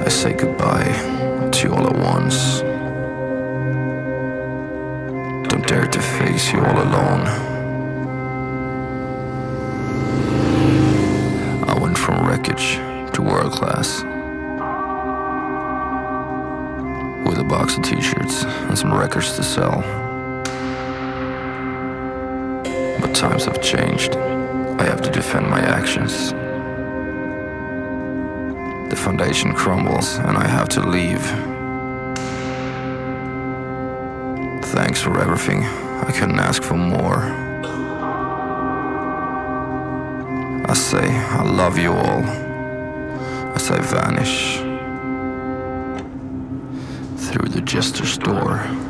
I say goodbye to you all at once. Don't dare to face you all alone. I went from wreckage to world class, with a box of t-shirts and some records to sell. But times have changed. I have to defend my actions. The foundation crumbles and I have to leave. Thanks for everything, I couldn't ask for more. I say I love you all as I vanish through the Jester store.